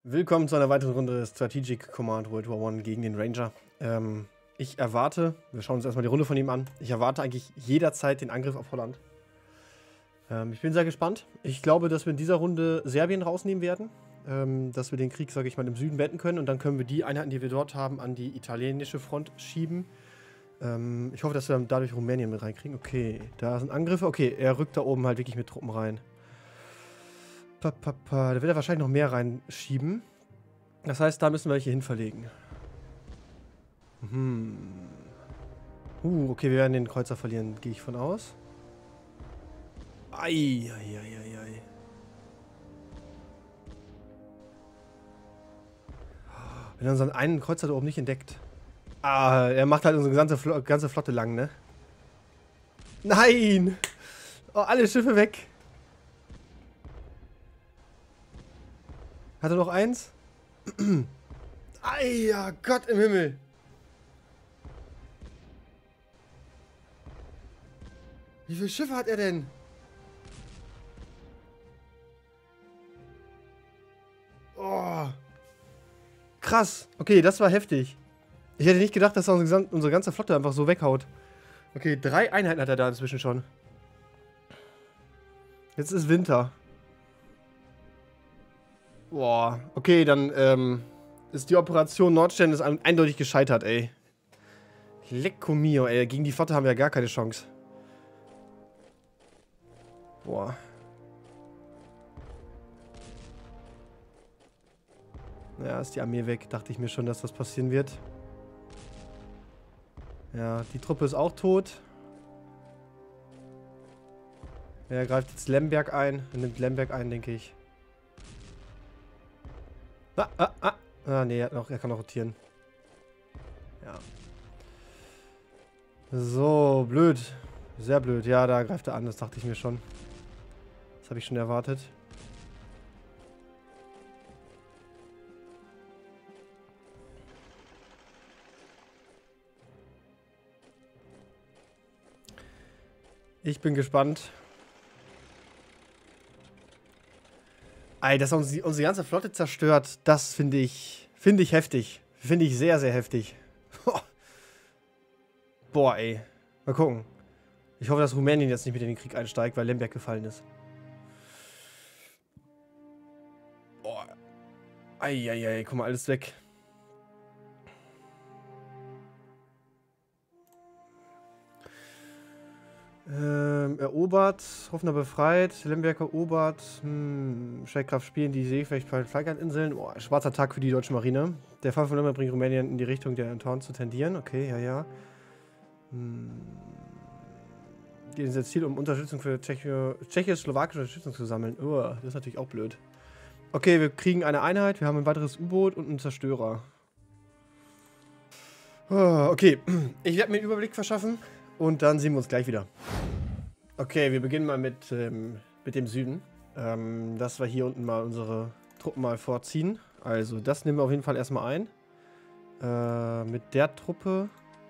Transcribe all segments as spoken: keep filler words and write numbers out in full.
Willkommen zu einer weiteren Runde Strategic Command World War One gegen den Ranger. Ähm, ich erwarte, wir schauen uns erstmal die Runde von ihm an, ich erwarte eigentlich jederzeit den Angriff auf Holland. Ähm, ich bin sehr gespannt. Ich glaube, dass wir in dieser Runde Serbien rausnehmen werden, ähm, dass wir den Krieg, sage ich mal, im Süden beenden können und dann können wir die Einheiten, die wir dort haben, an die italienische Front schieben. Ähm, ich hoffe, dass wir dadurch Rumänien mit reinkriegen. Okay, da sind Angriffe. Okay, er rückt da oben halt wirklich mit Truppen rein. Da wird er wahrscheinlich noch mehr reinschieben. Das heißt, da müssen wir welche hin verlegen. Hm. Uh, okay, wir werden den Kreuzer verlieren, gehe ich von aus. Ei, ei, ei, ei, ei. Wenn er unseren einen Kreuzer da oben nicht entdeckt. Ah, er macht halt unsere ganze, Fl ganze Flotte lang, ne? Nein! Oh, alle Schiffe weg. Hat er noch eins? Ei, ja, Gott im Himmel. Wie viele Schiffe hat er denn? Oh. Krass. Okay, das war heftig. Ich hätte nicht gedacht, dass er unsere, unsere ganze Flotte einfach so weghaut. Okay, drei Einheiten hat er da inzwischen schon. Jetzt ist Winter. Boah, okay, dann ähm, ist die Operation Nordstern ist eindeutig gescheitert, ey. Lecco mio, ey. Gegen die Flotte haben wir ja gar keine Chance. Boah. Ja, ist die Armee weg. Dachte ich mir schon, dass das passieren wird. Ja, die Truppe ist auch tot. Er greift jetzt Lemberg ein. Er nimmt Lemberg ein, denke ich. Ah, ah, ah. Ah, nee, er, hat noch, er kann noch rotieren. Ja. So, blöd. Sehr blöd. Ja, da greift er an, das dachte ich mir schon. Das habe ich schon erwartet. Ich bin gespannt. Ey, dass er uns die, unsere ganze Flotte zerstört, das finde ich, finde ich heftig. Finde ich sehr, sehr heftig. Boah, ey. Mal gucken. Ich hoffe, dass Rumänien jetzt nicht mit in den Krieg einsteigt, weil Lemberg gefallen ist. Boah. Eieiei, guck mal, alles weg. Ähm, erobert, Hoffner befreit, Lemberg erobert, hm, Streitkraft spielen die Seefecht bei Falklandinseln. Oh, schwarzer Tag für die deutsche Marine. Der Fall von Lemberg bringt Rumänien in die Richtung der Entente zu tendieren. Okay, ja, ja. Hm. Die ist das Ziel, um Unterstützung für tschechisch-slowakische Unterstützung zu sammeln. Oh, das ist natürlich auch blöd. Okay, wir kriegen eine Einheit, wir haben ein weiteres U-Boot und einen Zerstörer. Oh, okay, ich werde mir einen Überblick verschaffen. Und dann sehen wir uns gleich wieder. Okay, wir beginnen mal mit, ähm, mit dem Süden. Ähm, dass wir hier unten mal unsere Truppen mal vorziehen. Also das nehmen wir auf jeden Fall erstmal ein. Äh, mit der Truppe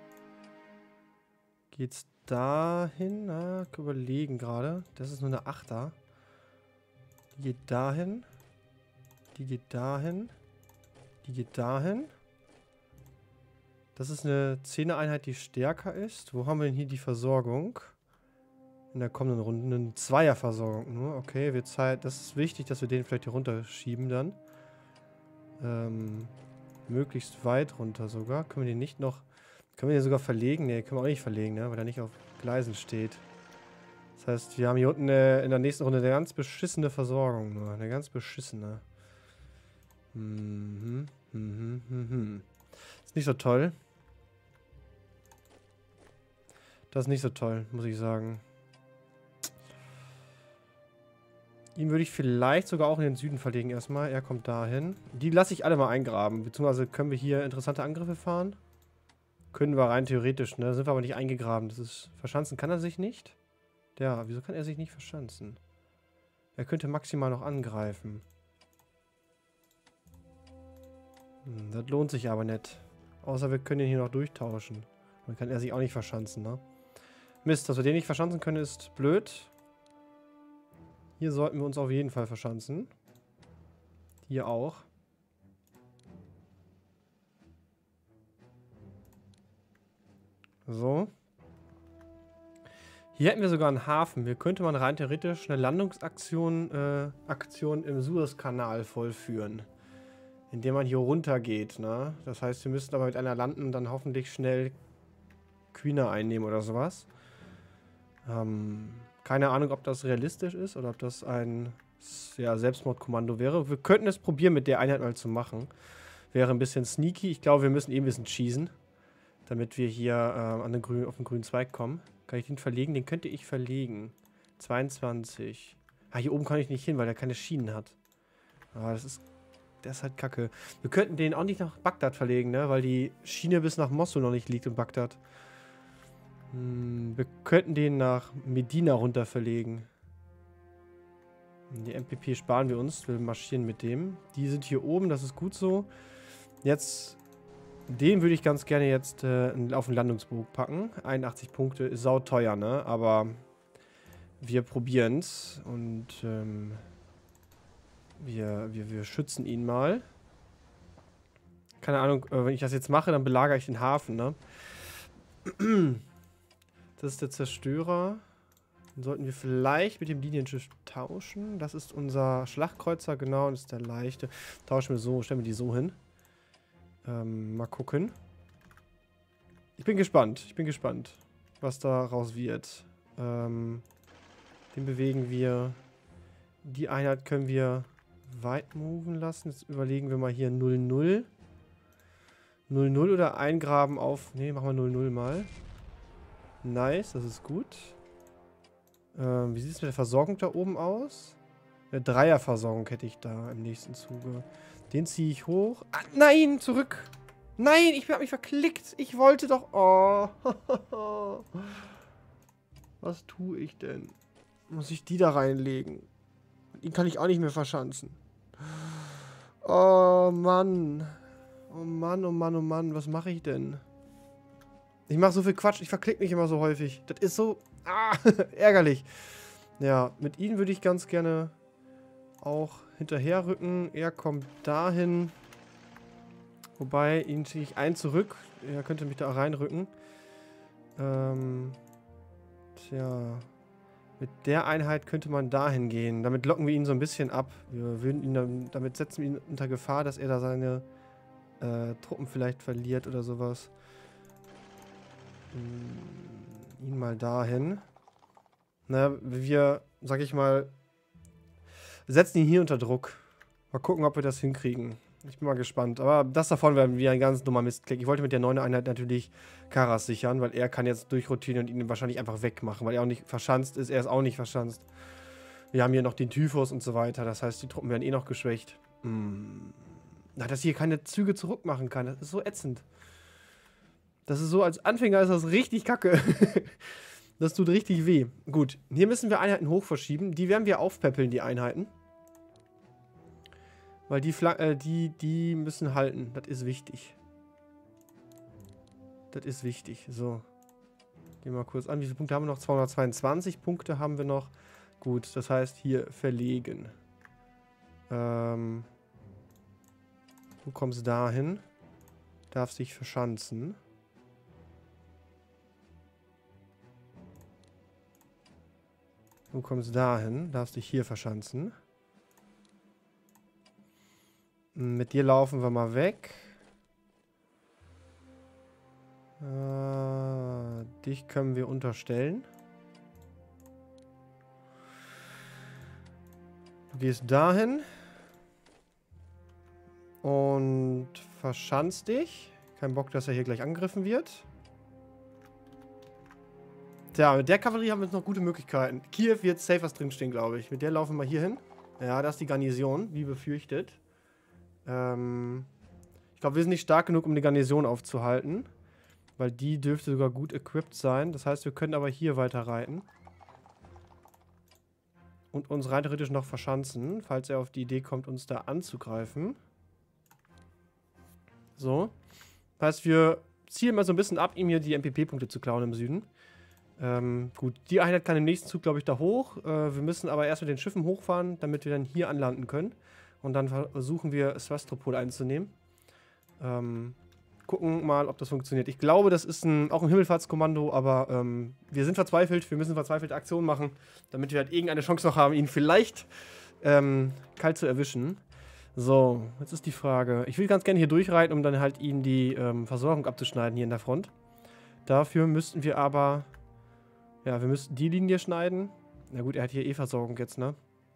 geht's dahin. Na, überlegen gerade. Das ist nur eine Achter. Die geht dahin. Die geht dahin. Die geht dahin. Das ist eine Zehner-Einheit, die stärker ist. Wo haben wir denn hier die Versorgung? In der kommenden Runde eine Zweier-Versorgung nur. Okay, wir Zeit. Das ist wichtig, dass wir den vielleicht hier runterschieben dann. Ähm, möglichst weit runter sogar. Können wir den nicht noch... Können wir den sogar verlegen? Ne, können wir auch nicht verlegen, ne? Weil er nicht auf Gleisen steht. Das heißt, wir haben hier unten eine, in der nächsten Runde eine ganz beschissene Versorgung nur. Eine ganz beschissene. Mhm, mhm, mhm, mhm. Ist nicht so toll. Das ist nicht so toll, muss ich sagen. Ihn würde ich vielleicht sogar auch in den Süden verlegen erstmal. Er kommt dahin. Die lasse ich alle mal eingraben. Beziehungsweise können wir hier interessante Angriffe fahren. Können wir rein theoretisch, ne? Sind wir aber nicht eingegraben. Das ist... Verschanzen kann er sich nicht. Ja, wieso kann er sich nicht verschanzen? Er könnte maximal noch angreifen. Hm, das lohnt sich aber nicht. Außer wir können ihn hier noch durchtauschen. Dann kann er sich auch nicht verschanzen, ne? Mist, dass wir den nicht verschanzen können, ist blöd. Hier sollten wir uns auf jeden Fall verschanzen. Hier auch. So. Hier hätten wir sogar einen Hafen. Hier könnte man rein theoretisch eine Landungsaktion äh, Aktion im Suezkanal vollführen. Indem man hier runter geht, ne? Das heißt, wir müssten aber mit einer landen und dann hoffentlich schnell Quina einnehmen oder sowas. Ähm, keine Ahnung, ob das realistisch ist oder ob das ein ja, Selbstmordkommando wäre. Wir könnten es probieren, mit der Einheit mal zu machen. Wäre ein bisschen sneaky. Ich glaube, wir müssen eben ein bisschen cheesen, damit wir hier äh, an den grünen, auf den grünen Zweig kommen. Kann ich den verlegen? Den könnte ich verlegen. zweiundzwanzig. Ah, hier oben kann ich nicht hin, weil der keine Schienen hat. Ah, das ist... Der ist halt kacke. Wir könnten den auch nicht nach Bagdad verlegen, ne? Weil die Schiene bis nach Mosul noch nicht liegt in Bagdad. Hm, wir könnten den nach Medina runter verlegen. Die M P P sparen wir uns. Wir marschieren mit dem. Die sind hier oben, das ist gut so. Jetzt... Den würde ich ganz gerne jetzt äh, auf den Landungsbogen packen. einundachtzig Punkte ist sauteuer, ne? Aber wir probieren es. Und ähm, wir, wir, wir schützen ihn mal. Keine Ahnung, äh, wenn ich das jetzt mache, dann belagere ich den Hafen, ne? Das ist der Zerstörer. Den sollten wir vielleicht mit dem Linienschiff tauschen. Das ist unser Schlachtkreuzer, genau. Und das ist der leichte. Tauschen wir so, stellen wir die so hin. Ähm, mal gucken. Ich bin gespannt. Ich bin gespannt, was daraus wird. Ähm, den bewegen wir. Die Einheit können wir weit moven lassen. Jetzt überlegen wir mal hier null null. null null oder eingraben auf... Ne, machen wir null null mal. Nice, das ist gut. Ähm, wie sieht es mit der Versorgung da oben aus? Eine Dreierversorgung hätte ich da im nächsten Zuge. Den ziehe ich hoch. Ah, nein, zurück. Nein, ich habe mich verklickt. Ich wollte doch... Oh. Was tue ich denn? Muss ich die da reinlegen? Den kann ich auch nicht mehr verschanzen. Oh, Mann. Oh, Mann, oh, Mann, oh, Mann. Was mache ich denn? Ich mache so viel Quatsch. Ich verklick mich immer so häufig. Das ist so... Ah, ärgerlich. Ja, mit ihnen würde ich ganz gerne auch hinterherrücken. Er kommt dahin. Wobei, ihn ziehe ich ein zurück. Er könnte mich da reinrücken. Ähm, tja. Mit der Einheit könnte man dahin gehen. Damit locken wir ihn so ein bisschen ab. Wir würden ihn dann, damit setzen wir ihn unter Gefahr, dass er da seine äh, Truppen vielleicht verliert oder sowas. Hm, ihn mal dahin. Na, wir, sag ich mal, setzen ihn hier unter Druck. Mal gucken, ob wir das hinkriegen. Ich bin mal gespannt. Aber das davon wäre wieder ein ganz dummer Mistklick. Ich wollte mit der neuen Einheit natürlich Karas sichern, weil er kann jetzt durchrotieren und ihn wahrscheinlich einfach wegmachen, weil er auch nicht verschanzt ist. Er ist auch nicht verschanzt. Wir haben hier noch den Typhus und so weiter. Das heißt, die Truppen werden eh noch geschwächt. Hm. Na, dass ich hier keine Züge zurück machen kann. Das ist so ätzend. Das ist so, als Anfänger ist das richtig kacke. Das tut richtig weh. Gut, hier müssen wir Einheiten hoch verschieben. Die werden wir aufpäppeln, die Einheiten. Weil die, Fla äh, die, die müssen halten. Das ist wichtig. Das ist wichtig. So. Gehen wir mal kurz an. Wie viele Punkte haben wir noch? zweihundertzweiundzwanzig Punkte haben wir noch. Gut, das heißt hier verlegen. Ähm. Du kommst dahin. Darfst dich verschanzen. Du kommst dahin. Darfst dich hier verschanzen. Mit dir laufen wir mal weg. Äh, dich können wir unterstellen. Du gehst dahin. Und verschanzt dich. Kein Bock, dass er hier gleich angegriffen wird. Tja, mit der Kavallerie haben wir jetzt noch gute Möglichkeiten. Kiew wird safe was drinstehen, glaube ich. Mit der laufen wir hier hin. Ja, das ist die Garnison, wie befürchtet. Ähm, ich glaube, wir sind nicht stark genug, um die Garnison aufzuhalten. Weil die dürfte sogar gut equipped sein. Das heißt, wir können aber hier weiter reiten. Und uns rein theoretisch noch verschanzen, falls er auf die Idee kommt, uns da anzugreifen. So. Das heißt, wir zielen mal so ein bisschen ab, ihm hier die M P P-Punkte zu klauen im Süden. Ähm, gut, die Einheit kann im nächsten Zug, glaube ich, da hoch. Äh, wir müssen aber erst mit den Schiffen hochfahren, damit wir dann hier anlanden können. Und dann versuchen wir, Svastopol einzunehmen. Ähm, gucken mal, ob das funktioniert. Ich glaube, das ist ein, auch ein Himmelfahrtskommando, aber ähm, wir sind verzweifelt. Wir müssen verzweifelte Aktionen machen, damit wir halt irgendeine Chance noch haben, ihn vielleicht ähm, kalt zu erwischen. So, jetzt ist die Frage. Ich will ganz gerne hier durchreiten, um dann halt ihn die ähm, Versorgung abzuschneiden hier in der Front. Dafür müssten wir aber... Ja, wir müssten die Linie schneiden. Na gut, er hat hier eh Versorgung jetzt, ne?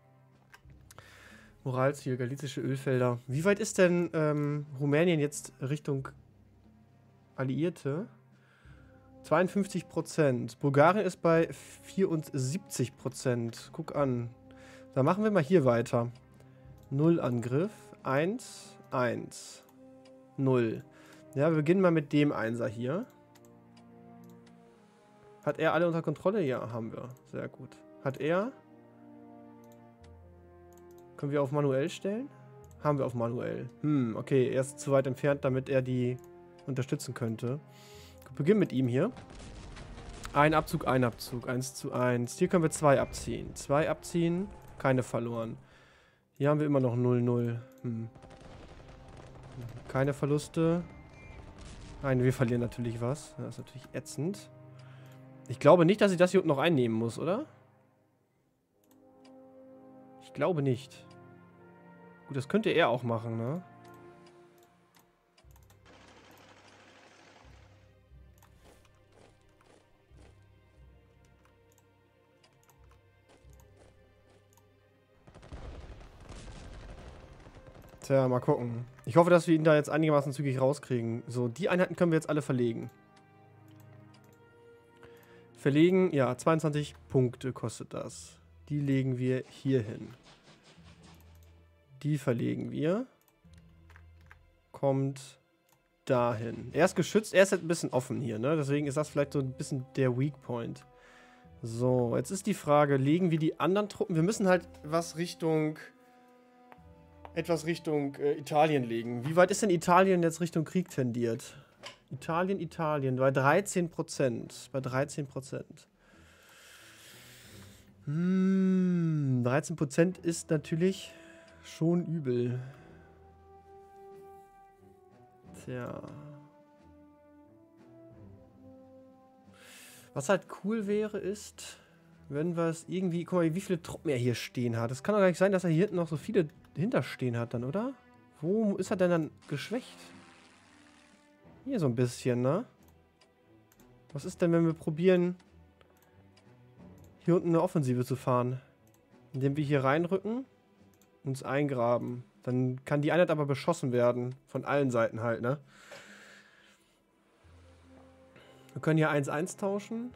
Moralziel, galizische Ölfelder. Wie weit ist denn ähm, Rumänien jetzt Richtung Alliierte? zweiundfünfzig Prozent. Bulgarien ist bei vierundsiebzig Prozent. Guck an. Da machen wir mal hier weiter. null Angriff. eins, eins. null. Ja, wir beginnen mal mit dem Einser hier. Hat er alle unter Kontrolle? Ja, haben wir. Sehr gut. Hat er... Können wir auf manuell stellen? Haben wir auf manuell. Hm, okay. Er ist zu weit entfernt, damit er die unterstützen könnte. Wir beginnen mit ihm hier. Ein Abzug, ein Abzug. eins zu eins. Hier können wir zwei abziehen. zwei abziehen. Keine verloren. Hier haben wir immer noch null null. Hm. Keine Verluste. Nein, wir verlieren natürlich was. Das ist natürlich ätzend. Ich glaube nicht, dass ich das hier unten noch einnehmen muss, oder? Ich glaube nicht. Gut, das könnte er auch machen, ne? Tja, mal gucken. Ich hoffe, dass wir ihn da jetzt einigermaßen zügig rauskriegen. So, die Einheiten können wir jetzt alle verlegen. Verlegen, ja, zweiundzwanzig Punkte kostet das. Die legen wir hier hin. Die verlegen wir. Kommt dahin. Er ist geschützt, er ist halt ein bisschen offen hier, ne? Deswegen ist das vielleicht so ein bisschen der Weak Point. So, jetzt ist die Frage, legen wir die anderen Truppen? Wir müssen halt was Richtung... etwas Richtung äh, Italien legen. Wie weit ist denn Italien jetzt Richtung Krieg tendiert? Italien, Italien, bei dreizehn Prozent. Bei dreizehn Prozent. Hm, dreizehn Prozent ist natürlich schon übel. Tja. Was halt cool wäre, ist, wenn wir es irgendwie... Guck mal, wie viele Truppen er hier stehen hat. Es kann doch gar nicht sein, dass er hier hinten noch so viele hinterstehen hat dann, oder? Wo ist er denn dann geschwächt? Hier so ein bisschen, ne? Was ist denn, wenn wir probieren, hier unten eine Offensive zu fahren? Indem wir hier reinrücken, uns eingraben. Dann kann die Einheit aber beschossen werden. Von allen Seiten halt, ne? Wir können hier eins eins tauschen.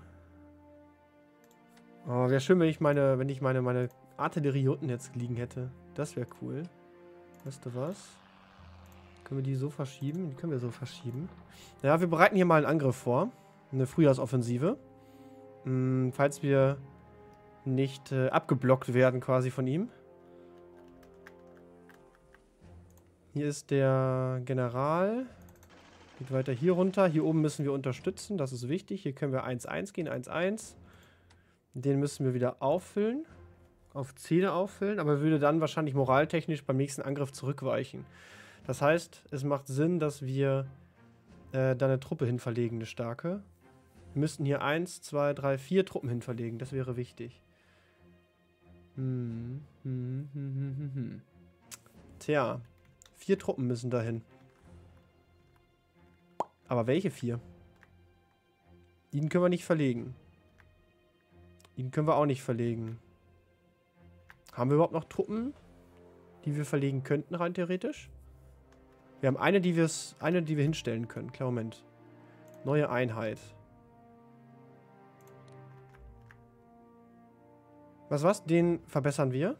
Oh, wäre schön, wenn ich meine, wenn ich meine, meine Artillerie hier unten jetzt liegen hätte. Das wäre cool. Weißt du was? Können wir die so verschieben? Die können wir so verschieben. Ja, wir bereiten hier mal einen Angriff vor. Eine Frühjahrsoffensive. Hm, falls wir nicht äh, abgeblockt werden quasi von ihm. Hier ist der General. Geht weiter hier runter. Hier oben müssen wir unterstützen. Das ist wichtig. Hier können wir eins eins gehen. eins eins. Den müssen wir wieder auffüllen. Auf Zähne auffüllen. Aber würde dann wahrscheinlich moraltechnisch beim nächsten Angriff zurückweichen. Das heißt, es macht Sinn, dass wir äh, da eine Truppe hinverlegen, eine starke. Wir müssten hier eins, zwei, drei, vier Truppen hinverlegen. Das wäre wichtig. Hm. Hm, hm, hm, hm, hm. Tja. Vier Truppen müssen dahin. Aber welche vier? Den können wir nicht verlegen. Den können wir auch nicht verlegen. Haben wir überhaupt noch Truppen, die wir verlegen könnten, rein theoretisch? Wir haben eine, die, wir's, eine, die wir hinstellen können. Klar, Moment. Neue Einheit. Was, was? Den verbessern wir.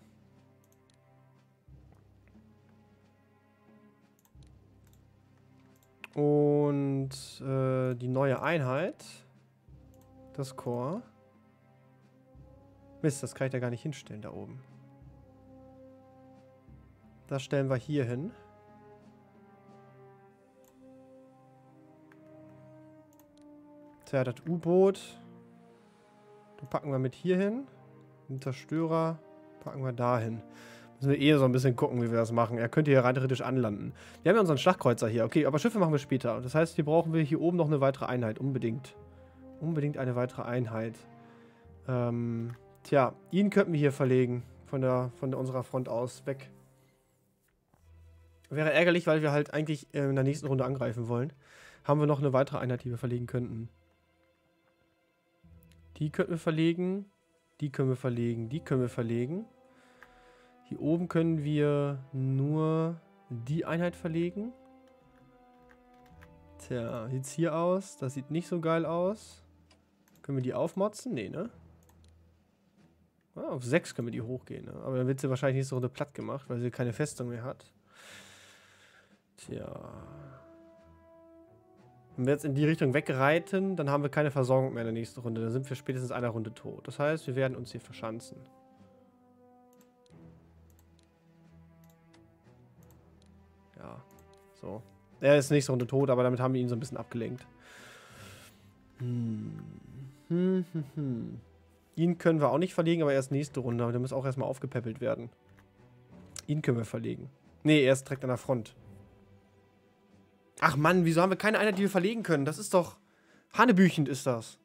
Und äh, die neue Einheit. Das Korps. Mist, das kann ich da gar nicht hinstellen, da oben. Das stellen wir hier hin. Tja, das U-Boot. Das packen wir mit hier hin. Den Zerstörer packen wir da hin. Müssen wir eh so ein bisschen gucken, wie wir das machen. Er könnte hier rein theoretisch anlanden. Wir haben ja unseren Schlachtkreuzer hier. Okay, aber Schiffe machen wir später. Das heißt, hier brauchen wir hier oben noch eine weitere Einheit. Unbedingt. Unbedingt eine weitere Einheit. Ähm, tja, ihn könnten wir hier verlegen. Von der, von der, unserer Front aus. Weg. Wäre ärgerlich, weil wir halt eigentlich in der nächsten Runde angreifen wollen. Haben wir noch eine weitere Einheit, die wir verlegen könnten. Die könnten wir verlegen. Die können wir verlegen. Die können wir verlegen. Hier oben können wir nur die Einheit verlegen. Tja, wie sieht's hier aus? Das sieht nicht so geil aus. Können wir die aufmotzen? Nee, ne? Ah, auf sechs können wir die hochgehen, ne? Aber dann wird sie wahrscheinlich nächste Runde platt gemacht, weil sie keine Festung mehr hat. Tja. Wenn wir jetzt in die Richtung wegreiten, dann haben wir keine Versorgung mehr in der nächsten Runde. Dann sind wir spätestens einer Runde tot. Das heißt, wir werden uns hier verschanzen. Ja, so. Er ist nächste Runde tot, aber damit haben wir ihn so ein bisschen abgelenkt. Hm. Hm, hm, hm. Ihn können wir auch nicht verlegen, aber erst nächste Runde. Aber der muss auch erstmal aufgepäppelt werden. Ihn können wir verlegen. Nee, er ist direkt an der Front. Ach Mann, wieso haben wir keine Einheit, die wir verlegen können? Das ist doch... Hanebüchend ist das.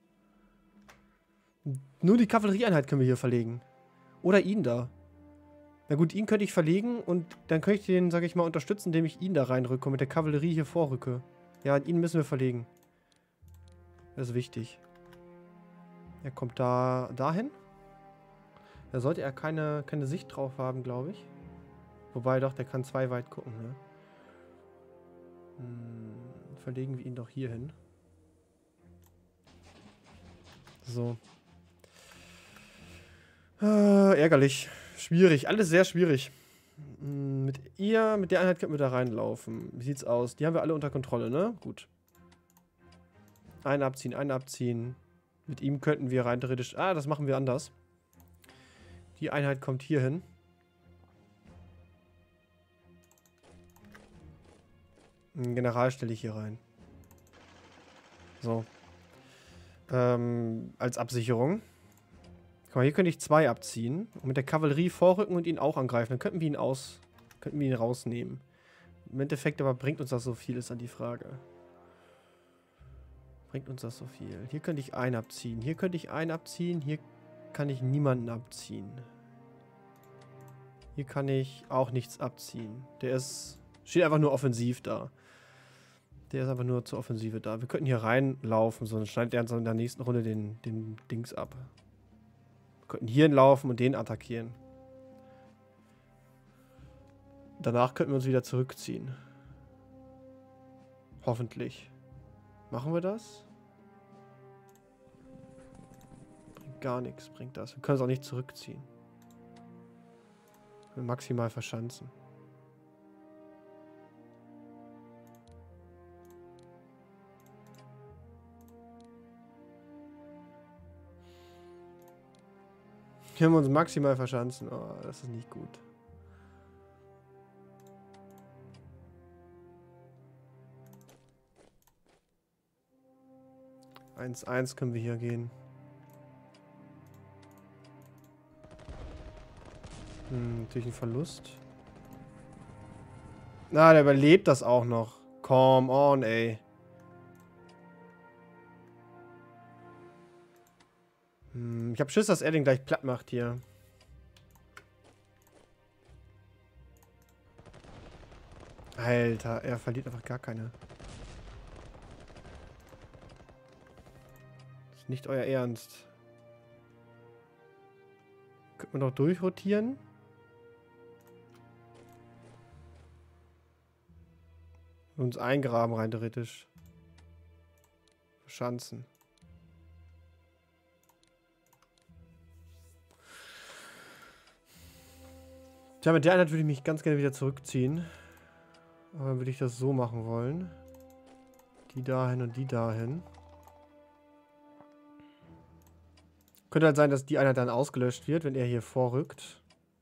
Nur die Kavallerieeinheit können wir hier verlegen. Oder ihn da. Na gut, ihn könnte ich verlegen und dann könnte ich den, sag ich mal, unterstützen, indem ich ihn da reinrücke und mit der Kavallerie hier vorrücke. Ja, ihn müssen wir verlegen. Das ist wichtig. Er kommt da dahin. Da sollte er keine, keine Sicht drauf haben, glaube ich. Wobei doch, der kann zwei weit gucken, ne? Hm, verlegen wir ihn doch hier hin. So. Äh, ärgerlich. Schwierig. Alles sehr schwierig. Hm, mit ihr, mit der Einheit könnten wir da reinlaufen. Wie sieht's aus? Die haben wir alle unter Kontrolle, ne? Gut. Einen abziehen, einen abziehen. Mit ihm könnten wir rein theoretisch... Ah, das machen wir anders. Die Einheit kommt hier hin. Einen General stelle ich hier rein. So. Ähm, als Absicherung. Guck mal, hier könnte ich zwei abziehen. Und mit der Kavallerie vorrücken und ihn auch angreifen. Dann könnten wir ihn aus... Könnten wir ihn rausnehmen. Im Endeffekt aber bringt uns das so viel, ist dann die Frage. Bringt uns das so viel. Hier könnte ich einen abziehen. Hier könnte ich einen abziehen. Hier kann ich niemanden abziehen. Hier kann ich auch nichts abziehen. Der ist... Steht einfach nur offensiv da. Der ist einfach nur zur Offensive da. Wir könnten hier reinlaufen, sonst schneidet er in der nächsten Runde den, den Dings ab. Wir könnten hier hinlaufen und den attackieren. Danach könnten wir uns wieder zurückziehen. Hoffentlich. Machen wir das? Bringt gar nichts, bringt das. Wir können es auch nicht zurückziehen. Wir maximal verschanzen. Hier haben wir uns maximal verschanzen. Oh, das ist nicht gut. eins eins können wir hier gehen. Hm, natürlich ein Verlust. Na, der überlebt das auch noch. Come on, ey. Hm, ich hab Schiss, dass er den gleich platt macht hier. Alter, er verliert einfach gar keine. Das ist nicht euer Ernst. Könnte man doch durchrotieren? Und uns eingraben rein theoretisch. Verschanzen. Tja, mit der Einheit würde ich mich ganz gerne wieder zurückziehen. Aber dann würde ich das so machen wollen. Die dahin und die dahin. Könnte halt sein, dass die Einheit dann ausgelöscht wird, wenn er hier vorrückt.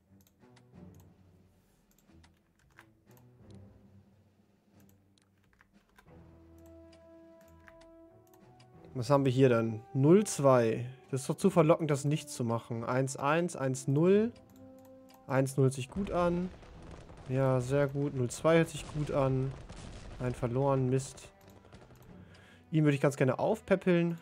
Was haben wir hier dann? null zwei. Das ist doch zu verlockend, das nicht zu machen. eins eins, eins null. eins null hört sich gut an. Ja, sehr gut. null zwei hört sich gut an. Ein verloren, Mist. Ihn würde ich ganz gerne aufpäppeln.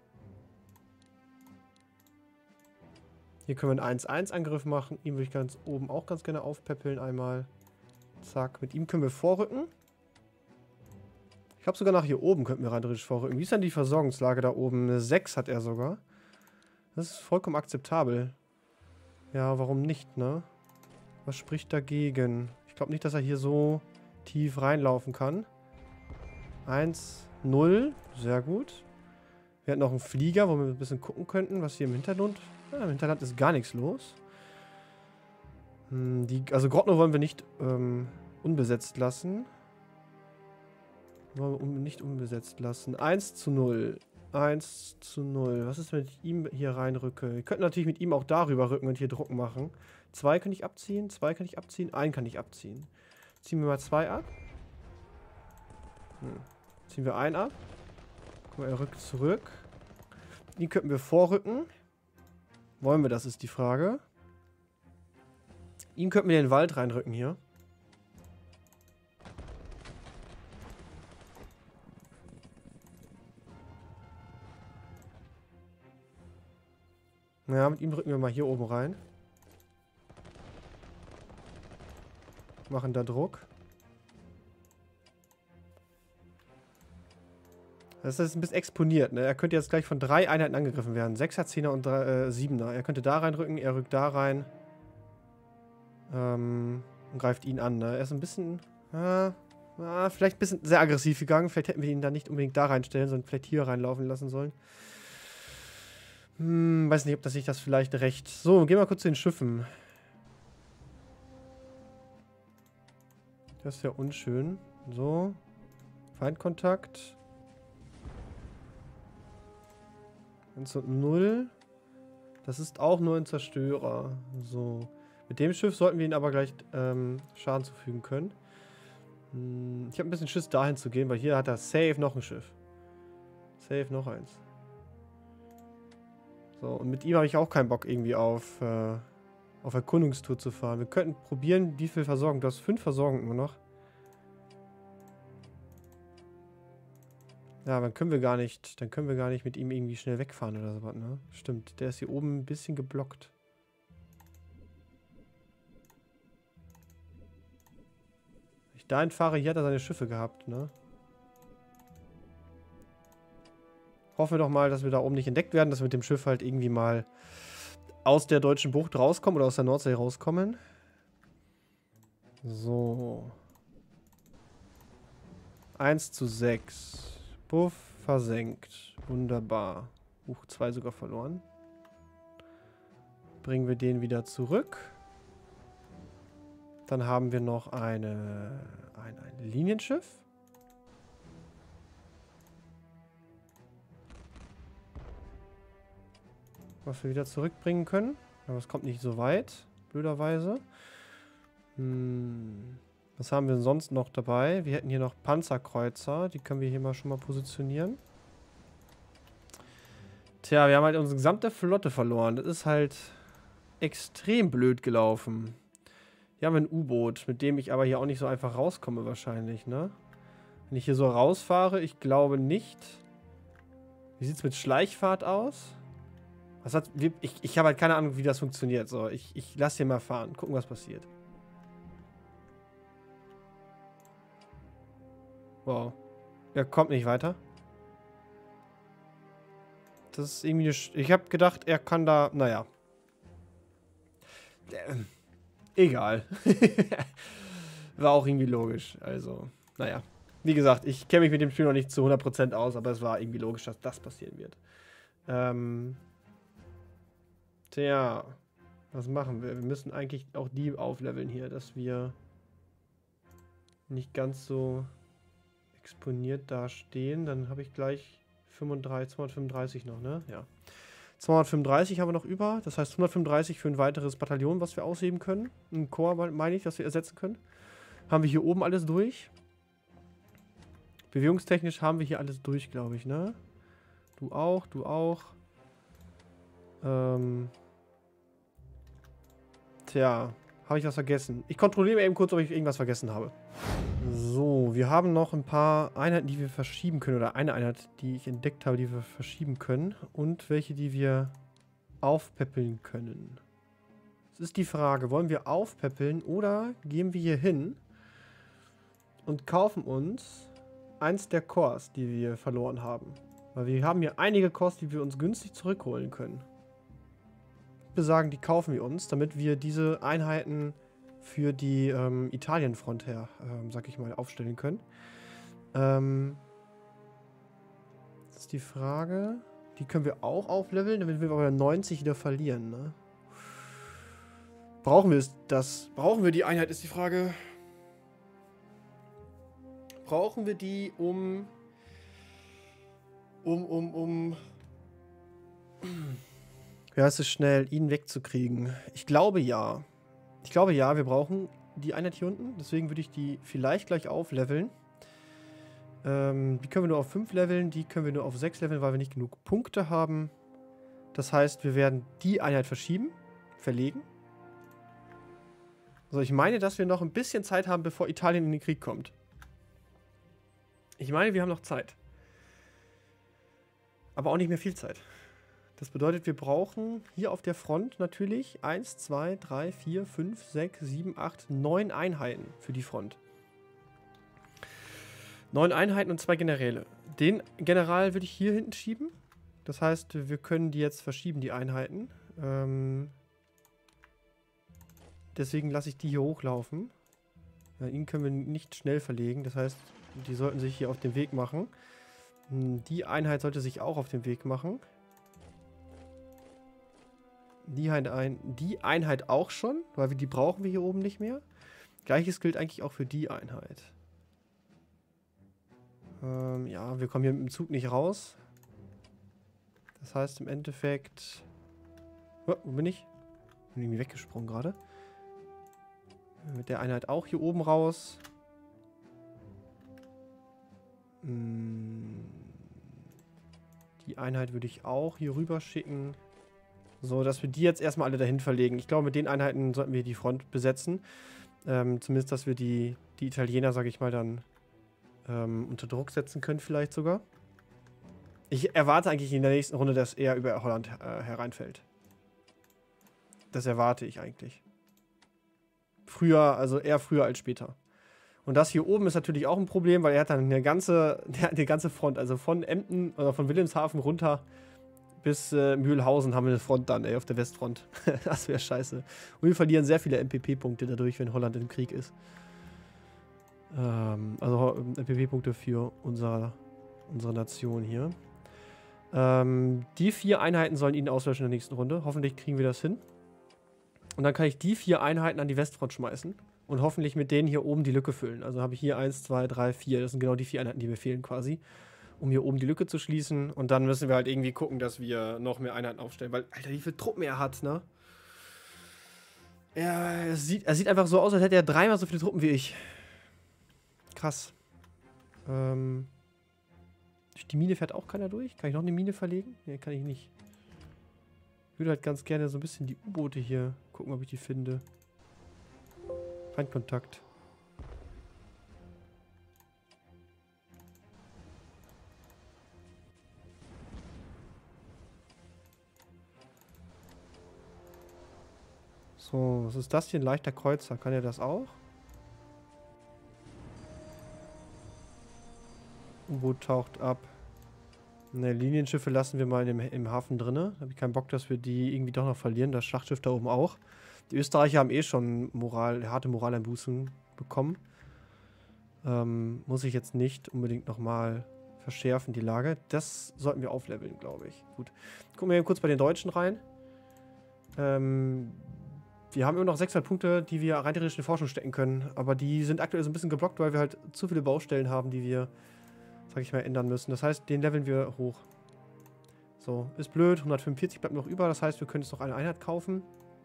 Hier können wir einen eins eins Angriff machen. Ihn würde ich ganz oben auch ganz gerne aufpäppeln einmal. Zack, mit ihm können wir vorrücken. Ich glaube sogar nach hier oben könnten wir rein theoretisch vorrücken. Wie ist denn die Versorgungslage da oben? Eine sechs hat er sogar. Das ist vollkommen akzeptabel. Ja, warum nicht, ne? Was spricht dagegen? Ich glaube nicht, dass er hier so tief reinlaufen kann. eins, null. Sehr gut. Wir hatten noch einen Flieger, wo wir ein bisschen gucken könnten, was hier im Hintergrund... Ja, im Hinterland ist gar nichts los. Hm, die, also Grotno wollen wir nicht ähm, unbesetzt lassen. Wollen wir un nicht unbesetzt lassen. eins zu null. eins zu null. Was ist, wenn ich ihm hier reinrücke? Wir könnten natürlich mit ihm auch darüber rücken und hier Druck machen. zwei kann ich abziehen, zwei kann ich abziehen, einen kann ich abziehen. Ziehen wir mal zwei ab. Hm. Ziehen wir einen ab. Guck mal, er rückt zurück. Ihn könnten wir vorrücken. Wollen wir, das ist die Frage. Ihn könnten wir in den Wald reinrücken hier. Ja, mit ihm rücken wir mal hier oben rein. Machen da Druck. Das ist ein bisschen exponiert, ne? Er könnte jetzt gleich von drei Einheiten angegriffen werden. Sechser, Zehner und drei, äh, Siebener. Er könnte da reinrücken, er rückt da rein. Ähm, und greift ihn an, ne? Er ist ein bisschen, äh, äh, vielleicht ein bisschen sehr aggressiv gegangen. Vielleicht hätten wir ihn da nicht unbedingt da reinstellen, sondern vielleicht hier reinlaufen lassen sollen. Hm, weiß nicht, ob das sich das vielleicht recht... So, gehen wir kurz zu den Schiffen. Das ist ja unschön. So. Feindkontakt. eins und null. Das ist auch nur ein Zerstörer. So. Mit dem Schiff sollten wir ihn aber gleich ähm, Schaden zufügen können. Hm, ich habe ein bisschen Schiss dahin zu gehen, weil hier hat er safe noch ein Schiff. Safe noch eins. So, und mit ihm habe ich auch keinen Bock irgendwie auf, äh, auf Erkundungstour zu fahren. Wir könnten probieren, wie viel Versorgung. Du hast fünf Versorgung nur noch. Ja, dann können wir gar nicht, dann können wir gar nicht mit ihm irgendwie schnell wegfahren oder sowas, ne? Stimmt, der ist hier oben ein bisschen geblockt. Wenn ich dahin fahre, hier hat er seine Schiffe gehabt, ne? Hoffen wir doch mal, dass wir da oben nicht entdeckt werden, dass wir mit dem Schiff halt irgendwie mal aus der deutschen Bucht rauskommen oder aus der Nordsee rauskommen. So. eins zu sechs. Buff versenkt. Wunderbar. Buch zwei sogar verloren. Bringen wir den wieder zurück. Dann haben wir noch eine, ein, ein Linienschiff. Was wir wieder zurückbringen können. Aber es kommt nicht so weit. Blöderweise. Hm. Was haben wir sonst noch dabei? Wir hätten hier noch Panzerkreuzer. Die können wir hier mal schon mal positionieren. Tja, wir haben halt unsere gesamte Flotte verloren. Das ist halt extrem blöd gelaufen. Hier haben wir ein U-Boot, mit dem ich aber hier auch nicht so einfach rauskomme wahrscheinlich, ne? Wenn ich hier so rausfahre, ich glaube nicht. Wie sieht es mit Schleichfahrt aus? Was hat, ich ich habe halt keine Ahnung, wie das funktioniert. So, ich, ich lasse hier mal fahren. Gucken, was passiert. Wow. Er kommt nicht weiter. Das ist irgendwie eine... Sch ich habe gedacht, er kann da... Naja. Ähm, egal. War auch irgendwie logisch. Also, naja. Wie gesagt, ich kenne mich mit dem Spiel noch nicht zu hundert Prozent aus, aber es war irgendwie logisch, dass das passieren wird. Ähm... Tja. Was machen wir? Wir müssen eigentlich auch die aufleveln hier, dass wir nicht ganz so exponiert dastehen. Dann habe ich gleich fünfunddreißig, zweihundertfünfunddreißig noch, ne? Ja. zweihundertfünfunddreißig haben wir noch über. Das heißt hundertfünfunddreißig für ein weiteres Bataillon, was wir ausheben können. Ein Korps, meine ich, das wir ersetzen können. Haben wir hier oben alles durch. Bewegungstechnisch haben wir hier alles durch, glaube ich, ne? Du auch, du auch. Ähm... Tja, Habe ich was vergessen? Ich kontrolliere eben kurz, ob ich irgendwas vergessen habe. So, wir haben noch ein paar Einheiten, die wir verschieben können. Oder eine Einheit, die ich entdeckt habe, die wir verschieben können. Und welche, die wir aufpäppeln können. Es ist die Frage, wollen wir aufpäppeln oder gehen wir hier hin und kaufen uns eins der Cores, die wir verloren haben. Weil wir haben hier einige Cores, die wir uns günstig zurückholen können. Wir sagen, die kaufen wir uns, damit wir diese Einheiten für die ähm, Italienfront her, ähm, sag ich mal, aufstellen können. Ähm, das ist die Frage. Die können wir auch aufleveln, damit wir aber neunzig wieder verlieren, ne? Brauchen wir das? Brauchen wir die Einheit, ist die Frage. Brauchen wir die, um... Um, um, um... Ja, es ist schnell, ihn wegzukriegen. Ich glaube, ja. Ich glaube, ja, wir brauchen die Einheit hier unten. Deswegen würde ich die vielleicht gleich aufleveln. Ähm, die können wir nur auf fünf leveln. Die können wir nur auf sechs leveln, weil wir nicht genug Punkte haben. Das heißt, wir werden die Einheit verschieben. Verlegen. So, ich meine, dass wir noch ein bisschen Zeit haben, bevor Italien in den Krieg kommt. Ich meine, wir haben noch Zeit. Aber auch nicht mehr viel Zeit. Das bedeutet, wir brauchen hier auf der Front natürlich eins, zwei, drei, vier, fünf, sechs, sieben, acht, neun Einheiten für die Front. neun Einheiten und zwei Generäle. Den General würde ich hier hinten schieben. Das heißt, wir können die jetzt verschieben, die Einheiten. Ähm deswegen lasse ich die hier hochlaufen. Ja, ihn können wir nicht schnell verlegen. Das heißt, die sollten sich hier auf den Weg machen. Die Einheit sollte sich auch auf den Weg machen. Die, ein, die Einheit auch schon, weil wir die brauchen wir hier oben nicht mehr. Gleiches gilt eigentlich auch für die Einheit. Ähm, ja, wir kommen hier mit dem Zug nicht raus. Das heißt im Endeffekt... Oh, wo bin ich? Bin irgendwie weggesprungen gerade. Mit der Einheit auch hier oben raus. Die Einheit würde ich auch hier rüber schicken. So, dass wir die jetzt erstmal alle dahin verlegen. Ich glaube, mit den Einheiten sollten wir die Front besetzen. Ähm, zumindest, dass wir die, die Italiener, sage ich mal, dann ähm, unter Druck setzen können vielleicht sogar. Ich erwarte eigentlich in der nächsten Runde, dass er über Holland äh, hereinfällt. Das erwarte ich eigentlich. Früher, also eher früher als später. Und das hier oben ist natürlich auch ein Problem, weil er hat dann eine ganze, der, die ganze Front, also von Emden oder von Wilhelmshaven runter bis äh, Mühlhausen haben wir eine Front dann, ey, auf der Westfront. Das wäre scheiße. Und wir verlieren sehr viele M P P-Punkte dadurch, wenn Holland im Krieg ist. Ähm, also M P P-Punkte für unser, unsere Nation hier. Ähm, die vier Einheiten sollen ihn auslöschen in der nächsten Runde. Hoffentlich kriegen wir das hin. Und dann kann ich die vier Einheiten an die Westfront schmeißen. Und hoffentlich mit denen hier oben die Lücke füllen. Also habe ich hier eins, zwei, drei, vier. Das sind genau die vier Einheiten, die mir fehlen quasi. Um hier oben die Lücke zu schließen. Und dann müssen wir halt irgendwie gucken, dass wir noch mehr Einheiten aufstellen. Weil, Alter, wie viel Truppen er hat, ne? Er, er, sieht, er sieht einfach so aus, als hätte er dreimal so viele Truppen wie ich. Krass. Ähm, durch die Mine fährt auch keiner durch. Kann ich noch eine Mine verlegen? Ne, kann ich nicht. Ich würde halt ganz gerne so ein bisschen die U-Boote hier gucken, ob ich die finde. Feindkontakt. So, was ist das hier? Ein leichter Kreuzer. Kann er das auch? U-Boot taucht ab. Ne, Linienschiffe lassen wir mal im, im Hafen drin. Da habe ich keinen Bock, dass wir die irgendwie doch noch verlieren. Das Schlachtschiff da oben auch. Die Österreicher haben eh schon Moral, harte Moraleinbußen bekommen. Ähm, muss ich jetzt nicht unbedingt nochmal verschärfen, die Lage. Das sollten wir aufleveln, glaube ich. Gut. Gucken wir hier kurz bei den Deutschen rein. Ähm, wir haben immer noch sechshundert Punkte, die wir rein theoretisch in Forschung stecken können. Aber die sind aktuell so ein bisschen geblockt, weil wir halt zu viele Baustellen haben, die wir, sag ich mal, ändern müssen. Das heißt, den leveln wir hoch. So, ist blöd. hundertfünfundvierzig bleibt noch über. Das heißt, wir können jetzt noch eine Einheit kaufen.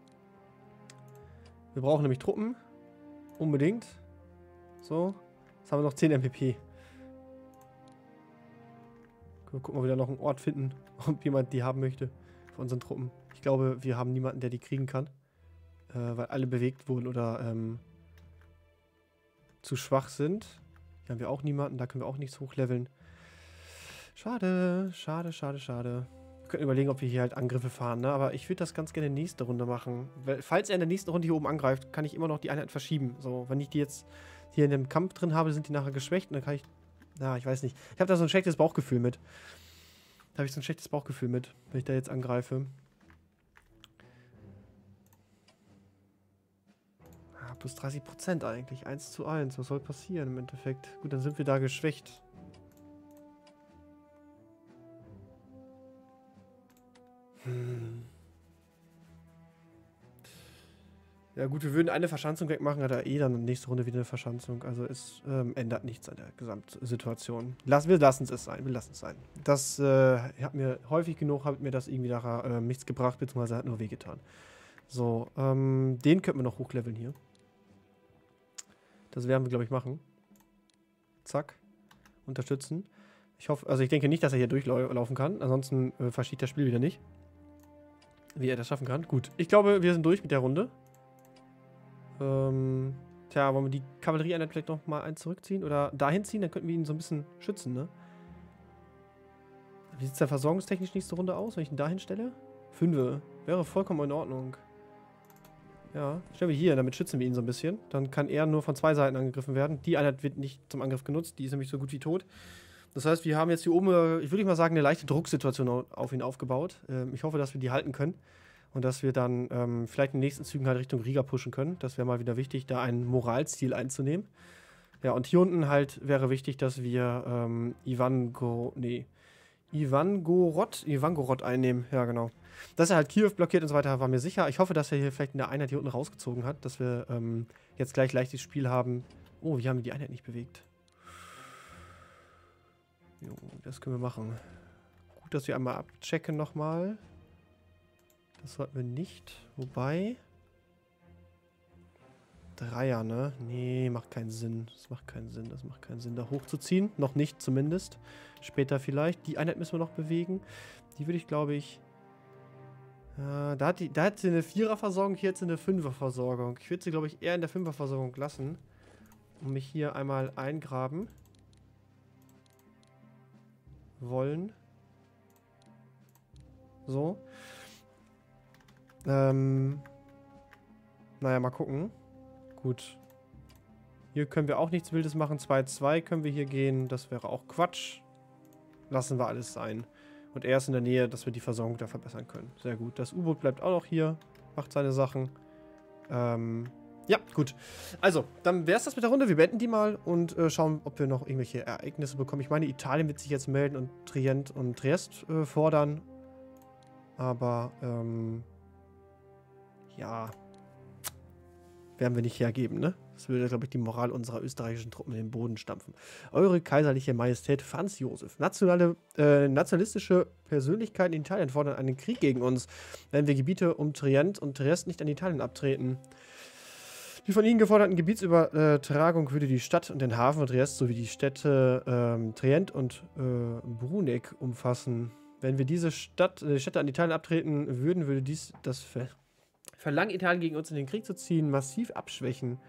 Wir brauchen nämlich Truppen. Unbedingt. So. Jetzt haben wir noch zehn M P P. Wir gucken, ob wir da noch einen Ort finden, ob jemand die haben möchte von unseren Truppen. Ich glaube, wir haben niemanden, der die kriegen kann. Äh, weil alle bewegt wurden oder ähm, zu schwach sind. Hier haben wir auch niemanden, da können wir auch nichts hochleveln. Schade, schade, schade, schade. Wir könnten überlegen, ob wir hier halt Angriffe fahren, ne? Aber ich würde das ganz gerne nächste Runde machen. Weil, falls er in der nächsten Runde hier oben angreift, kann ich immer noch die Einheit verschieben. So, wenn ich die jetzt hier in dem Kampf drin habe, sind die nachher geschwächt und dann kann ich... Na, ich weiß nicht. Ich habe da so ein schlechtes Bauchgefühl mit. Da habe ich so ein schlechtes Bauchgefühl mit, wenn ich da jetzt angreife. Ah, plus dreißig Prozent eigentlich. eins zu eins. Was soll passieren im Endeffekt? Gut, dann sind wir da geschwächt. Hm. Ja gut, wir würden eine Verschanzung wegmachen, hat er eh dann nächste Runde wieder eine Verschanzung. Also es ähm, ändert nichts an der Gesamtsituation. Lass, wir lassen es sein, wir lassen es sein. Das äh, hat mir häufig genug, hat mir das irgendwie nachher äh, nichts gebracht, beziehungsweise hat nur wehgetan. So, ähm, den könnten wir noch hochleveln hier. Das werden wir, glaube ich, machen. Zack. Unterstützen. Ich hoffe, also ich denke nicht, dass er hier durchlaufen kann. Ansonsten äh, verschiebt das Spiel wieder nicht. Wie er das schaffen kann. Gut, ich glaube, wir sind durch mit der Runde. Ähm, tja, wollen wir die Kavallerieeinheit vielleicht noch mal eins zurückziehen? Oder dahin ziehen? Dann könnten wir ihn so ein bisschen schützen, ne? Wie sieht es da versorgungstechnisch nächste Runde aus, wenn ich ihn dahin stelle? Fünfe. Wäre vollkommen in Ordnung. Ja, stellen wir hier, damit schützen wir ihn so ein bisschen. Dann kann er nur von zwei Seiten angegriffen werden. Die Einheit wird nicht zum Angriff genutzt, die ist nämlich so gut wie tot. Das heißt, wir haben jetzt hier oben, ich würde mal sagen, eine leichte Drucksituation auf ihn aufgebaut. Ähm, ich hoffe, dass wir die halten können. Und dass wir dann ähm, vielleicht in den nächsten Zügen halt Richtung Riga pushen können. Das wäre mal wieder wichtig, da ein Moralziel einzunehmen. Ja, und hier unten halt wäre wichtig, dass wir ähm, Ivangorod, nee, Ivangorod, Ivangorod einnehmen. Ja, genau. Dass er halt Kiew blockiert und so weiter, war mir sicher. Ich hoffe, dass er hier vielleicht eine Einheit hier unten rausgezogen hat, dass wir ähm, jetzt gleich leichtes Spiel haben. Oh, wir haben die Einheit nicht bewegt. Jo, das können wir machen. Gut, dass wir einmal abchecken nochmal. Das sollten wir nicht. Wobei... Dreier, ne? Nee, macht keinen Sinn. Das macht keinen Sinn. Das macht keinen Sinn, da hochzuziehen. Noch nicht zumindest. Später vielleicht. Die Einheit müssen wir noch bewegen. Die würde ich, glaube ich... Äh, da, hat die, da hat sie eine Vierer-Versorgung, hier hat sie eine Fünfer-Versorgung. Ich würde sie, glaube ich, eher in der Fünfer-Versorgung lassen. Und mich hier einmal eingraben. Wollen. So. Ähm, naja, mal gucken. Gut. Hier können wir auch nichts Wildes machen. zwei zwei können wir hier gehen. Das wäre auch Quatsch. Lassen wir alles sein. Und er ist in der Nähe, dass wir die Versorgung da verbessern können. Sehr gut. Das U-Boot bleibt auch noch hier. Macht seine Sachen. Ähm, ja, gut. Also, dann wäre es das mit der Runde. Wir beenden die mal und äh, schauen, ob wir noch irgendwelche Ereignisse bekommen. Ich meine, Italien wird sich jetzt melden und Trient und Triest äh, fordern. Aber, ähm... ja, werden wir nicht hergeben, ne? Das würde, glaube ich, die Moral unserer österreichischen Truppen in den Boden stampfen. Eure kaiserliche Majestät Franz Josef. Nationale, äh, nationalistische Persönlichkeiten in Italien fordern einen Krieg gegen uns, wenn wir Gebiete um Trient und Triest nicht an Italien abtreten. Die von ihnen geforderten Gebietsübertragung würde die Stadt und den Hafen von Triest sowie die Städte ähm, Trient und äh, Bruneck umfassen. Wenn wir diese Stadt, äh, Städte an Italien abtreten würden, würde dies das Ver Verlangen, Italien gegen uns in den Krieg zu ziehen, massiv abschwächen.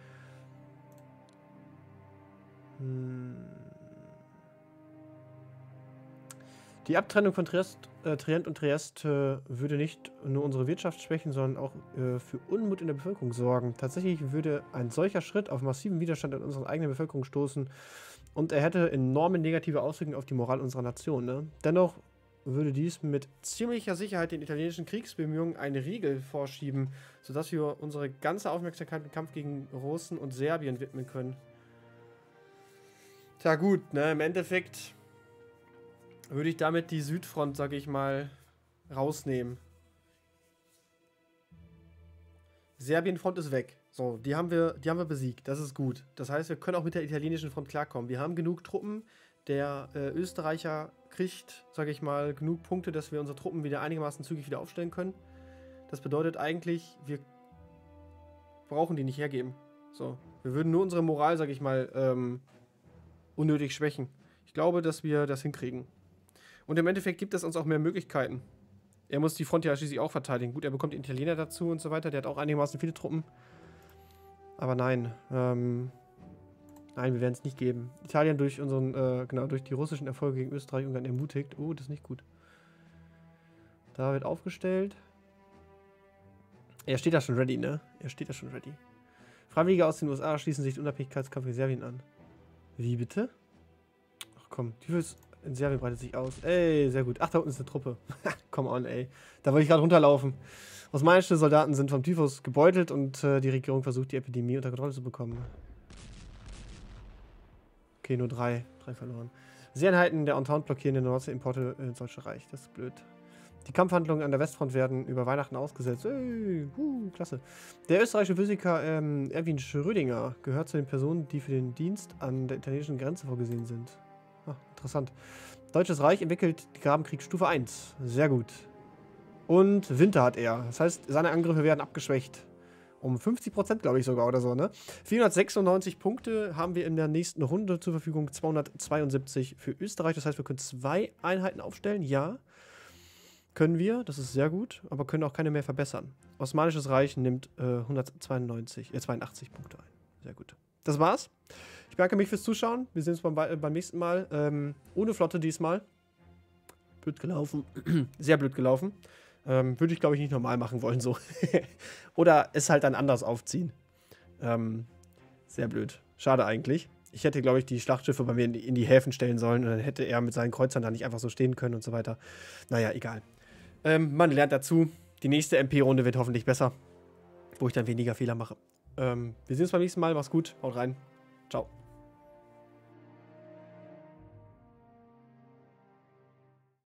Hm. Die Abtrennung von Triest, äh, Trient und Triest äh, würde nicht nur unsere Wirtschaft schwächen, sondern auch äh, für Unmut in der Bevölkerung sorgen. Tatsächlich würde ein solcher Schritt auf massiven Widerstand in unserer eigenen Bevölkerung stoßen und er hätte enorme negative Auswirkungen auf die Moral unserer Nation. Ne? Dennoch würde dies mit ziemlicher Sicherheit den italienischen Kriegsbemühungen eine Riegel vorschieben, sodass wir unsere ganze Aufmerksamkeit im Kampf gegen Russen und Serbien widmen können. Tja gut, ne, im Endeffekt würde ich damit die Südfront, sage ich mal, rausnehmen. Serbienfront ist weg. So, die haben wir, die haben wir besiegt. Das ist gut. Das heißt, wir können auch mit der italienischen Front klarkommen. Wir haben genug Truppen. Der äh, Österreicher kriegt, sage ich mal, genug Punkte, dass wir unsere Truppen wieder einigermaßen zügig wieder aufstellen können. Das bedeutet eigentlich, wir brauchen die nicht hergeben. So, wir würden nur unsere Moral, sage ich mal, ähm, unnötig schwächen. Ich glaube, dass wir das hinkriegen. Und im Endeffekt gibt es uns auch mehr Möglichkeiten. Er muss die Front ja schließlich auch verteidigen. Gut, er bekommt die Italiener dazu und so weiter. Der hat auch einigermaßen viele Truppen. Aber nein. Ähm, nein, wir werden es nicht geben. Italien durch unseren, äh, genau, durch die russischen Erfolge gegen Österreich und Ungarn ermutigt. Oh, das ist nicht gut. Da wird aufgestellt. Er steht da schon ready, ne? Er steht da schon ready. Freiwillige aus den U S A schließen sich den Unabhängigkeitskampf in Serbien an. Wie bitte? Ach komm, Typhus in Serbien breitet sich aus. Ey, sehr gut. Ach, da unten ist eine Truppe. Come on, ey. Da wollte ich gerade runterlaufen. Osmanische Soldaten sind vom Typhus gebeutelt und äh, die Regierung versucht, die Epidemie unter Kontrolle zu bekommen. Okay, nur drei. Drei verloren. Seeeinheiten der Entente blockieren die Nordsee-Importe ins Deutsche Reich. Das ist blöd. Die Kampfhandlungen an der Westfront werden über Weihnachten ausgesetzt. Ey, uh, klasse. Der österreichische Physiker ähm, Erwin Schrödinger gehört zu den Personen, die für den Dienst an der italienischen Grenze vorgesehen sind. Ah, interessant. Deutsches Reich entwickelt die Grabenkrieg Stufe eins. Sehr gut. Und Winter hat er. Das heißt, seine Angriffe werden abgeschwächt. Um fünfzig Prozent, glaube ich sogar, oder so, ne? vierhundertsechsundneunzig Punkte haben wir in der nächsten Runde zur Verfügung. zweihundertzweiundsiebzig für Österreich. Das heißt, wir können zwei Einheiten aufstellen. Ja. Können wir, das ist sehr gut, aber können auch keine mehr verbessern. Osmanisches Reich nimmt äh, hundertzweiundneunzig, äh, zweiundachtzig Punkte ein. Sehr gut. Das war's. Ich bedanke mich fürs Zuschauen. Wir sehen uns beim, beim nächsten Mal. Ähm, ohne Flotte diesmal. Blöd gelaufen. Sehr blöd gelaufen. Ähm, würde ich, glaube ich, nicht normal machen wollen, so. Oder es halt dann anders aufziehen. Ähm, sehr blöd. Schade eigentlich. Ich hätte, glaube ich, die Schlachtschiffe bei mir in die, in die Häfen stellen sollen und dann hätte er mit seinen Kreuzern da nicht einfach so stehen können und so weiter. Naja, egal. Ähm, man lernt dazu. Die nächste M P-Runde wird hoffentlich besser, wo ich dann weniger Fehler mache. Ähm, wir sehen uns beim nächsten Mal. Mach's gut. Haut rein. Ciao.